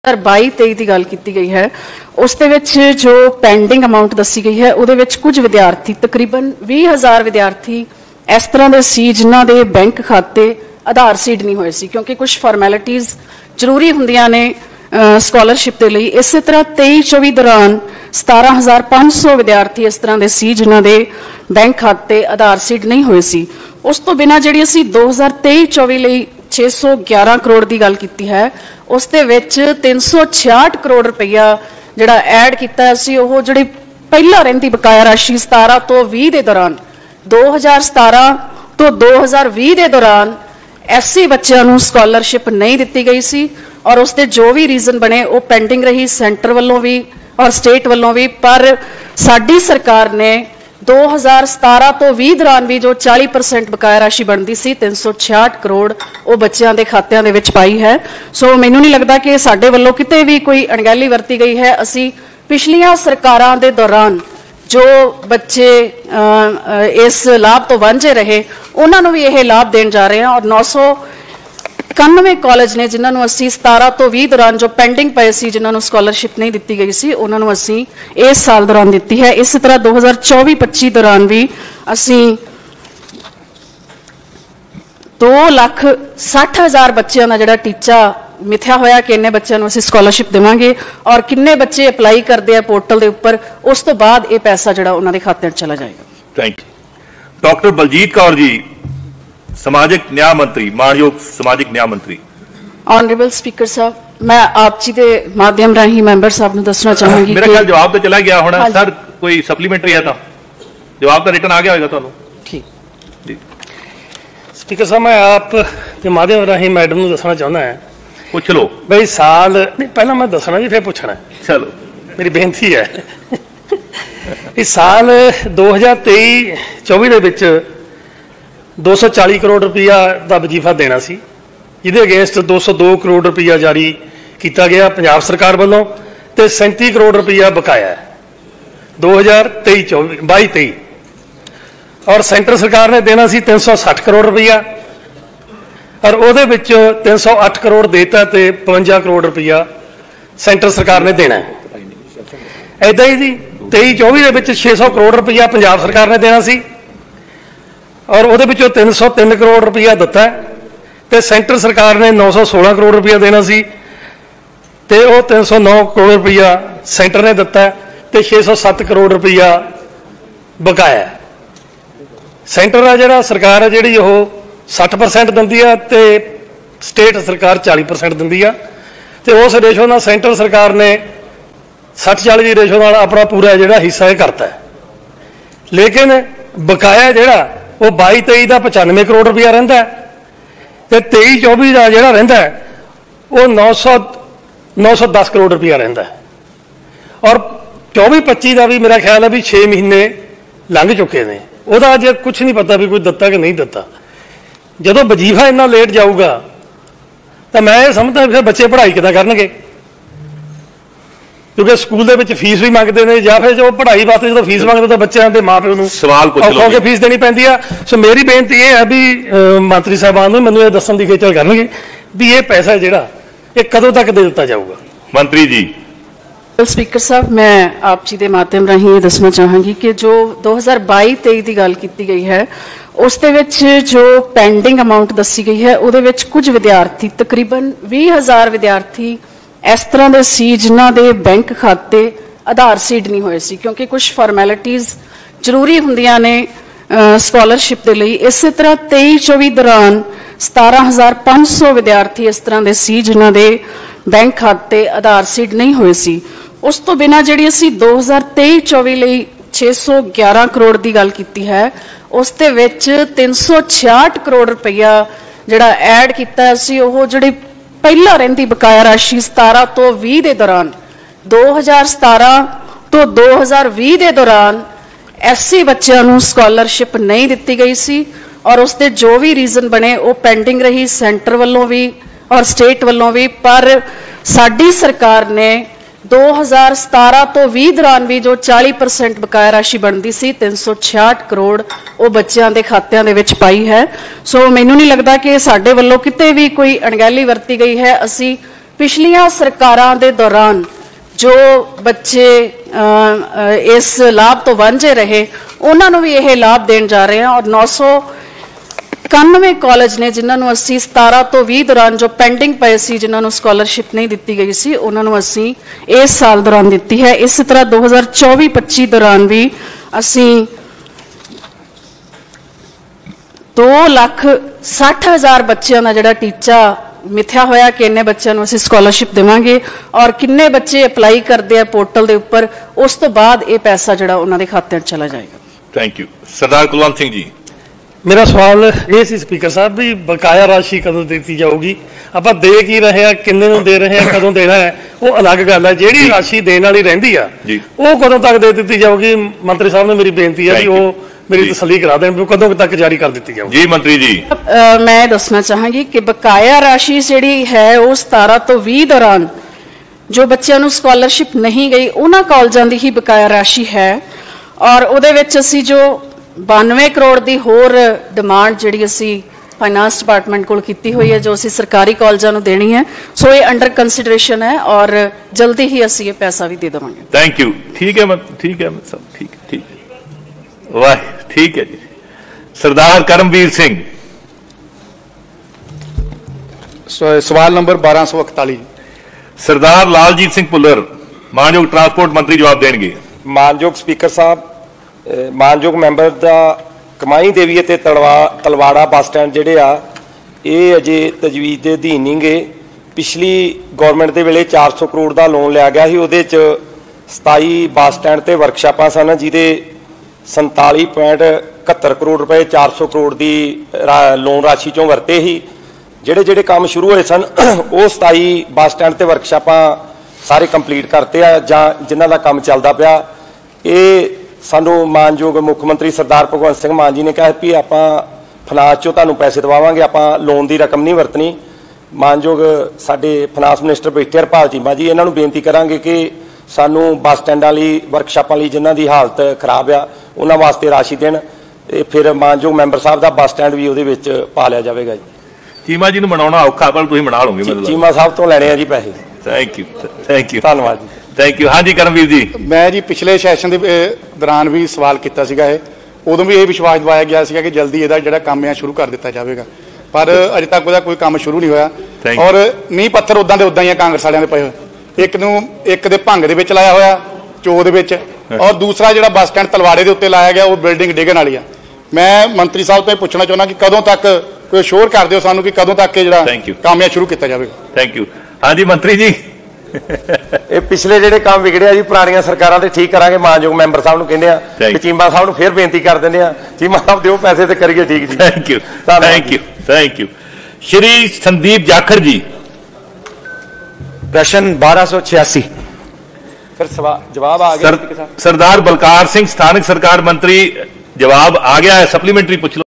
22-23 की गल की गई है उस दे विच जो पेंडिंग अमाउंट दसी गई है उहदे विच कुछ विद्यार्थी तकरीबन 20,000 विद्यार्थी इस तरह के सी जिन्हां दे बैंक खाते आधार सीड नहीं होए सी क्योंकि कुछ फॉर्मैलिटीज़ जरूरी हुंदियां ने स्कॉलरशिप के लिए। इस तरह 23-24 दौरान 17,500 विद्यार्थी इस तरह के सी जिन्हां दे बैंक खाते आधार सीड नहीं होए सी। उस तो बिना जिहड़ी असीं 2023-24 लई 611 करोड़ की गल की है उस दे विच 366 करोड़ रुपया जिहड़ा ऐड किया जिहड़ी पहला रहिंदी बकाया राशि 17 तो 20 के दौरान 2017 तो 2020 के दौरान एससी बच्चों को स्कॉलरशिप नहीं दी गई सी और उसके जो भी रीजन बने वो पेंडिंग रही सेंटर वालों भी और स्टेट वालों भी। पर साडी सरकार ने 2017 तो 20 दौरान भी जो 40% बकाया राशि बनती सी 366 करोड़ वो बच्चों के खात्यां दे विच पाई है। सो मैनूं नहीं लगता कि साडे वल्लों किते भी कोई अणगहली वरती गई है। असी पिछलियां सरकारां दे दौरान जो बच्चे इस लाभ तो वांझे रहे उन्होंने भी यह लाभ देन जा रहे हैं और 991 कॉलेज ने जिन्होंने असी 17 तो 20 दौरान जो पेंडिंग पे सी जिन्होंने स्कॉलरशिप नहीं दी गई सी उन्होंने असी इस साल दौरान दी है। इस तरह 2024-25 दौरान भी असी 2,60,000 बच्चों का जिहड़ा टीचा मिथ्या होया कि इन्ने बच्चों असीं स्कॉलरशिप देवांगे और किन्ने बच्चे अपलाई करते हैं पोर्टल के उपर उस तो बाद ये पैसा जिहड़ा उन्हां दे खाते चला जाएगा। Thank you. Doctor Baljit Kaur ji समाजिक न्याय मंत्री मानयोग समाजिक न्याय मंत्री। ऑनरेबल स्पीकर साहब मैं आप जी के माध्यम राही मैंबर साहब को दसना चाहूंगी मेरा ख्याल जवाब तो चला गया होना सर कोई सप्लीमेंटरी है तो जवाब तो रिटर्न आ गया होगा तुहानूं। ठीक जी स्पीकर साहब मैं आप के माध्यम राही मैडम को दसना चाहना है पूछ लो भाई साल नहीं पहला मैं दसना जी फिर पूछना चलो मेरी बेनती है इस साल 2023-24 के 240 करोड़ रुपया का वजीफा देना सी जिहदे अगेंस्ट 202 करोड़ रुपया जारी किया गया पंजाब सरकार वालों तो 37 करोड़ रुपया बकाया है 2023-22-23 और सेंटर सरकार ने देना सी 360 करोड़ रुपया और ਉਹਦੇ ਵਿੱਚ 308 करोड़ देता तो 52 करोड़ रुपया सेंटर सरकार ने देना है। ऐदा ही जी 23-24 के 600 करोड़ रुपया पंजाब सरकार ने देना सी और वो 303 करोड़ रुपया दिता है तो सेंटर सरकार ने 916 करोड़ रुपया देना सी तो वो 309 करोड़ रुपया सेंटर ने दिता है तो 607 करोड़ रुपया बकाया सेंटर है जिहड़ा सरकार है जिहड़ी 60% दिंदी है तो स्टेट सरकार 40% दिंदी है तो उस रेशो नाल सेंटर सरकार ने 60-40 की रेशो नाल अपना पूरा जिहड़ा हिस्सा है करता है। लेकिन बकाया जिहड़ा वो 22-23 का 95 करोड़ रुपया रहिंदा है तो 23-24 का जिहड़ा रहिंदा है वो 910 करोड़ रुपया रहिंदा है और 24-25 का भी मेरा ख्याल है भी 6 महीने लंघ चुके हैं वह अज कुछ नहीं पता भी कोई दिता कि नहीं दिता। जो वजीफा इन्ना लेट जाऊगा तो मैं ये समझदा फिर बच्चे पढ़ाई किदां करनगे क्योंकि स्कूल के फीस भी मंगते हैं या फिर जो पढ़ाई वास्ते जो फीस मंगते तो बच्चों के माँ प्यो औखा के फीस देनी पैंदी है। सो मेरी बेनती यह है भी मंत्री साहबान को मैनूं ये दस्सण दी खेचल करनगे भी ये पैसा जिहड़ा ये कदों तक दे दिता जाऊगा। मंत्री जी स्पीकर साहब मैं आप जी के माध्यम राही ये दसना चाहांगी कि जो 2022-23 की गल की गई है उस दे विच जो पेंडिंग अमाउंट दसी गई है उहदे विच कुछ विद्यार्थी तकरीबन 20,000 विद्यार्थी इस तरह के सी जिन्हां दे बैंक खाते आधार सीड नहीं होए सी क्योंकि कुछ फॉर्मैलिटीज़ जरूरी हुंदियां ने स्कॉलरशिप के लिए। इस तरह 23-24 दौरान 17,500 विद्यार्थी इस तरह के सी जिन्हां दे बैंक खाते आधार सीड नहीं होए सी। उस तो बिना जिहड़ी असीं 2023-24 लई 611 करोड़ की गल की है उस दे विच 366 करोड़ रुपया जिहड़ा ऐड किया जिहड़ी पहला रहिंदी बकाया राशि 17 तो 20 के दौरान 2017 तो 2020 के दौरान एससी बच्चों को स्कॉलरशिप नहीं दी गई सी और उसके जो भी रीजन बने वो पेंडिंग रही सेंटर वालों भी और स्टेट वालों भी। पर साडी सरकार ने 2017 तो 20 दौरान भी जो 40% बकाया राशि बनती सी 366 करोड़ वो बच्चों के खात्यां दे विच पाई है। सो मैनूं नहीं लगता कि साडे वल्लों किते भी कोई अणगहली वरती गई है। असी ਪਿਛਲੀਆਂ ਸਰਕਾਰਾਂ ਦੇ ਦੌਰਾਨ ਜੋ ਬੱਚੇ ਇਸ ਲਾਭ ਤੋਂ ਵਾਂਝੇ ਰਹੇ ਉਹਨਾਂ ਨੂੰ ਵੀ ਇਹ ਲਾਭ ਦੇਣ ਜਾ ਰਹੇ ਹਾਂ। ਔਰ 991 ਕਾਲਜ ਨੇ ਜਿਨ੍ਹਾਂ ਨੂੰ ਅਸੀਂ 17 ਤੋਂ 20 ਦੌਰਾਨ ਜੋ ਪੈਂਡਿੰਗ ਪਏ ਸੀ, ਜਿਨ੍ਹਾਂ ਨੂੰ ਸਕਾਲਰਸ਼ਿਪ ਨਹੀਂ ਦਿੱਤੀ ਗਈ ਸੀ, ਉਹਨਾਂ ਨੂੰ ਅਸੀਂ ਇਸ ਸਾਲ ਦੌਰਾਨ ਦਿੱਤੀ ਹੈ। ਇਸੇ ਤਰ੍ਹਾਂ 2024-25 ਦੌਰਾਨ ਵੀ ਅਸੀਂ 2,60,000 ਬੱਚਿਆਂ ਦਾ ਜਿਹੜਾ ਟੀਚਾ ਮਿਥਿਆ ਹੋਇਆ ਕਿ ਇੰਨੇ ਬੱਚਿਆਂ ਨੂੰ ਅਸੀਂ ਸਕਾਲਰਸ਼ਿਪ ਦੇਵਾਂਗੇ, ਔਰ ਕਿੰਨੇ ਬੱਚੇ ਅਪਲਾਈ ਕਰਦੇ ਆ ਪੋਰਟਲ ਦੇ ਉੱਪਰ, ਉਸ ਤੋਂ ਬਾਅਦ ਇਹ ਪੈਸਾ ਜਿਹੜਾ ਉਹਨਾਂ ਦੇ ਖਾਤਿਆਂ 'ਚ ਚਲਾ ਜਾਏਗਾ। Thank you. ਸਰਦਾਰ ਕੁਲਵੰਤ ਸਿੰਘ ਜੀ। ਮੇਰਾ ਸਵਾਲ ਇਹ ਸੀ ਸਪੀਕਰ ਸਾਹਿਬ ਵੀ ਬਕਾਇਆ ਰਾਸ਼ੀ ਕਦੋਂ ਦਿੱਤੀ ਜਾਊਗੀ? ਆਪਾਂ ਦੇ ਕੀ ਰਹੇ ਆ, ਕਿੰਨੇ ਨੂੰ ਦੇ ਰਹੇ ਆ, ਕਦੋਂ ਦੇਣਾ ਹੈ ਉਹ ਅਲੱਗ ਗੱਲ ਹੈ। ਜਿਹੜੀ ਰਾਸ਼ੀ ਦੇਣ ਵਾਲੀ ਰਹਿੰਦੀ ਆ ਉਹ ਕਦੋਂ ਤੱਕ ਦੇ ਦਿੱਤੀ ਜਾਊਗੀ? ਮੰਤਰੀ ਸਾਹਿਬ ਨੇ ਮੇਰੀ ਬੇਨਤੀ ਹੈ ਵੀ ਉਹ ਮੇਰੀ ਤਸੱਲੀ ਕਰਾ ਦੇਣ ਵੀ ਕਦੋਂ ਤੱਕ ਜਾਰੀ ਕਰ ਦਿੱਤੀ ਜਾਊਗੀ। ਜੀ ਮੰਤਰੀ ਜੀ। ਮੈਂ ਦੱਸਣਾ ਚਾਹਾਂਗੀ ਕਿ ਬਕਾਇਆ ਰਾਸ਼ੀ ਜਿਹੜੀ ਹੈ ਉਹ 17 ਤੋਂ 20 ਦੌਰਾਨ ਜੋ ਬੱਚਿਆਂ ਨੂੰ ਸਕਾਲਰਸ਼ਿਪ ਨਹੀਂ ਗਈ ਉਹਨਾਂ ਕਾਲਜਾਂ ਦੀ ਹੀ ਬਕਾਇਆ ਰਾਸ਼ੀ ਹੈ। ਔਰ ਉਹਦੇ ਵਿੱਚ ਅਸੀਂ ਜੋ 92 ਕਰੋੜ ਦੀ ਹੋਰ ਡਿਮਾਂਡ ਜਿਹੜੀ ਅਸੀਂ ਫਾਈਨਾਂਸ ਡਿਪਾਰਟਮੈਂਟ ਕੋਲ ਕੀਤੀ ਹੋਈ ਹੈ, ਜੋ ਅਸੀਂ ਸਰਕਾਰੀ ਕਾਲਜਾਂ ਨੂੰ ਦੇਣੀ ਹੈ, ਸੋ ਇਹ ਅੰਡਰ ਕੰਸੀਡਰੇਸ਼ਨ ਹੈ ਔਰ ਜਲਦੀ ਹੀ ਅਸੀਂ ਇਹ ਪੈਸਾ ਵੀ ਦੇ ਦੇਵਾਂਗੇ। Thank you. ਠੀਕ ਹੈ ਠੀਕ ਹੈ ਸਭ ਠੀਕ ਠੀਕ ਵਾਹ ਠੀਕ ਹੈ ਜੀ। ਸਰਦਾਰ ਕਰਮਵੀਰ ਸਿੰਘ। ਸਵਾਲ ਨੰਬਰ 1241। ਸਰਦਾਰ ਲਾਲਜੀਤ ਸਿੰਘ ਭੁੱਲਰ ਮਾਨਯੋਗ ਟਰਾਂਸਪੋਰਟ ਮੰਤਰੀ ਜਵਾਬ ਦੇਣਗੇ। ਮਾਨਯੋਗ ਸਪੀਕਰ ਸਾਹਿਬ, ਮਾਨਯੋਗ ਮੈਂਬਰ ਦਾ ਕਮਾਈ ਦੇਵੀ ਅਤੇ ਤਲਵਾੜਾ ਬੱਸ ਸਟੈਂਡ ਜਿਹੜੇ ਆ ਇਹ ਅਜੇ ਤਜਵੀਜ਼ ਦੇ ਅਧੀਨ ਨਹੀਂ ਗਏ। ਪਿਛਲੀ ਗਵਰਨਮੈਂਟ ਦੇ ਵੇਲੇ 400 ਕਰੋੜ ਦਾ ਲੋਨ ਲਿਆ ਗਿਆ ਸੀ, ਉਹਦੇ 'ਚ 27 ਬੱਸ ਸਟੈਂਡ ਤੇ ਵਰਕਸ਼ਾਪਾਂ ਸਨ ਜਿਹਦੇ 47.71 ਕਰੋੜ ਰੁਪਏ 400 ਕਰੋੜ ਦੀ ਲੋਨ ਰਾਸ਼ੀ ਚੋਂ ਵਰਤੇ ਸੀ। ਜਿਹੜੇ ਕੰਮ ਸ਼ੁਰੂ ਹੋਏ ਸਨ ਉਹ 27 ਬੱਸ ਸਟੈਂਡ ਤੇ ਵਰਕਸ਼ਾਪਾਂ ਸਾਰੇ ਕੰਪਲੀਟ ਕਰਤੇ ਆ ਜਾਂ ਜਿਨ੍ਹਾਂ ਦਾ ਕੰਮ ਚੱਲਦਾ ਪਿਆ। ਇਹ ਸਾਨੂੰ ਮਾਨਯੋਗ ਮੁੱਖ ਮੰਤਰੀ ਸਰਦਾਰ ਭਗਵੰਤ ਸਿੰਘ ਮਾਨ ਜੀ ਨੇ ਕਿਹਾ ਵੀ ਆਪਾਂ ਫਾਈਨਾਂਸ 'ਚੋਂ ਤੁਹਾਨੂੰ ਪੈਸੇ ਦਵਾਵਾਂਗੇ, ਆਪਾਂ ਲੋਨ ਦੀ ਰਕਮ ਨਹੀਂ ਵਰਤਣੀ। ਮਾਨਯੋਗ ਸਾਡੇ ਫਾਈਨਾਂਸ ਮਿਨਿਸਟਰ ਬੈਠੇ ਹਰਪਾਲ ਚੀਮਾ ਜੀ, ਇਹਨਾਂ ਨੂੰ ਬੇਨਤੀ ਕਰਾਂਗੇ ਕਿ ਸਾਨੂੰ ਬੱਸ ਸਟੈਂਡਾਂ ਲਈ ਵਰਕਸ਼ਾਪਾਂ ਲਈ ਜਿਨ੍ਹਾਂ ਦੀ ਹਾਲਤ ਖਰਾਬ ਆ ਉਹਨਾਂ ਵਾਸਤੇ ਰਾਸ਼ੀ ਦੇਣ, ਤੇ ਫਿਰ ਮਾਨਯੋਗ ਮੈਂਬਰ ਸਾਹਿਬ ਦਾ ਬੱਸ ਸਟੈਂਡ ਵੀ ਉਹਦੇ ਵਿੱਚ ਪਾ ਲਿਆ ਜਾਵੇਗਾ ਜੀ। ਚੀਮਾ ਜੀ ਨੂੰ ਮਨਾਉਣਾ ਔਖਾ ਪਰ ਤੁਸੀਂ ਮਨਾ ਲਓਗੇ ਮਤਲਬ? ਚੀਮਾ ਸਾਹਿਬ ਤੋਂ ਲੈਣੇ ਆ ਜੀ ਪੈਸੇ। ਥੈਂਕ ਯੂ ਥੈਂਕ ਯੂ ਧੰਨਵਾਦ ਜੀ। Thank you. ਹਾਂਜੀ ਕਰਮਵੀਰ ਜੀ। ਮੈਂ ਜੀ ਪਿਛਲੇ ਸੈਸ਼ਨ ਦੇ ਦੌਰਾਨ ਵੀ ਸਵਾਲ ਕੀਤਾ ਸੀਗਾ, ਉਦੋਂ ਵੀ ਇਹ ਵਿਸ਼ਵਾਸ ਦਿਵਾਇਆ ਗਿਆ ਸੀਗਾ ਕਿ ਜਲਦੀ ਇਹਦਾ ਜਿਹੜਾ ਕੰਮ ਆ ਸ਼ੁਰੂ ਕਰ ਦਿੱਤਾ ਜਾਵੇਗਾ, ਪਰ ਅਜੇ ਤੱਕ ਉਹਦਾ ਕੋਈ ਕੰਮ ਸ਼ੁਰੂ ਨਹੀਂ ਹੋਇਆ। ਔਰ ਨੀਂਹ ਪੱਥਰ ਉਦਾਂ ਦੇ ਉਦਾਂ ਹੀ ਆ ਕਾਂਗਰਸ ਵਾਲਿਆਂ ਦੇ ਪਏ ਹੋਏ। ਇੱਕ ਦੇ ਭੰਗ ਦੇ ਵਿੱਚ ਲਾਇਆ ਹੋਇਆ, ਚੋ ਦੇ ਵਿੱਚ, ਔਰ ਦੂਸਰਾ ਜਿਹੜਾ ਬੱਸ ਸਟੈਂਡ ਤਲਵਾੜੇ ਦੇ ਉੱਤੇ ਲਾਇਆ ਗਿਆ ਉਹ ਬਿਲਡਿੰਗ ਡਿੱਗਣ ਵਾਲੀ ਆ। ਮੈਂ ਮੰਤਰੀ ਸਾਹਿਬ ਤੋਂ ਇਹ ਪੁੱਛਣਾ ਚਾਹੁੰਦਾ ਕਿ ਕਦੋਂ ਤੱਕ ਕੋਈ ਅਸ਼ੋਰ ਕਰ ਦਿਓ ਸਾਨੂੰ ਕਿ ਕਦੋਂ ਤੱਕ ਇਹ ਜਿਹੜਾ ਕੰਮ ਆ ਸ਼ੁਰੂ ਕੀਤਾ ਜਾਵੇਗਾ। Thank you. ਹਾਂਜੀ ਮੰਤਰੀ ਜੀ। ਇਹ ਪਿਛਲੇ ਜਿਹੜੇ ਕੰਮ ਵਿਗੜਿਆ ਜੀ ਪੁਰਾਣੀਆਂ ਸਰਕਾਰਾਂ ਤੇ ਠੀਕ ਕਰਾਂਗੇ। ਮਾਨਯੋਗ ਮੈਂਬਰ ਸਾਹਿਬ ਨੂੰ ਕਹਿੰਦੇ ਆ ਕਿ ਚੀਮਾ ਸਾਹਿਬ ਨੂੰ ਫੇਰ ਬੇਨਤੀ ਕਰ ਦਿੰਦੇ ਆ, ਚੀਮਾ ਸਾਹਿਬ ਦਿਓ ਪੈਸੇ ਤੇ ਕਰੀਏ ਠੀਕ ਜੀ। Thank you thank you thank you. Shri Sandeep Jakhar ji. ਪ੍ਰਸ਼ਨ 1286। ਫਿਰ ਜਵਾਬ ਆ ਗਿਆ। ਸਰਦਾਰ ਬਲਕਾਰ ਸਿੰਘ ਸਥਾਨਕ ਸਰਕਾਰ ਮੰਤਰੀ ਜਵਾਬ ਆ ਗਿਆ ਹੈ। ਸਪਲੀਮੈਂਟਰੀ ਪੁੱਛ ਲਓ।